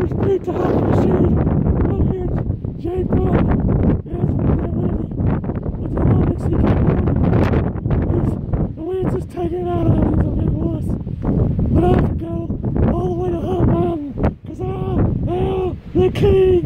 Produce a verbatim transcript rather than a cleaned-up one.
straight to hop in the shade. Up here, Jay Brown. Yes, we get windy. But the Olympics, he can't go. The wind's just taking it out of him. He's a big wuss. But I could go all the way to Hut Mountain. Cause I am the king.